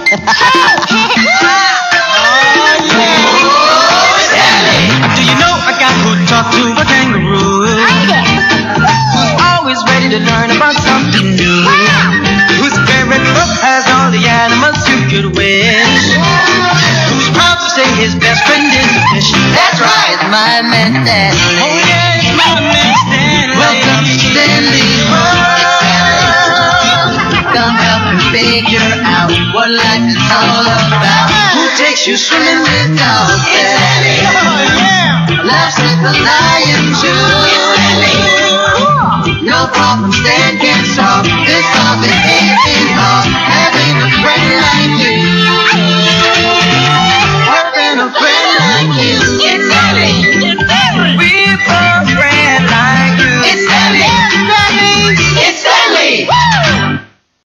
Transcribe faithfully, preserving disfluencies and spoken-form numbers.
Do you know a guy who talked to a kangaroo? Who's always ready to learn about something new? Whose favorite book has all the animals you could wish? Who's proud to say his best friend is a fish? That's right, it's my man Stanley. Oh yeah, it's my man Stanley. Welcome to Stanley's world. Come help me figure out what life is all about. Who takes you swimming with dolphins? Laughs with the lion too. No problem Stan can solve. This problem is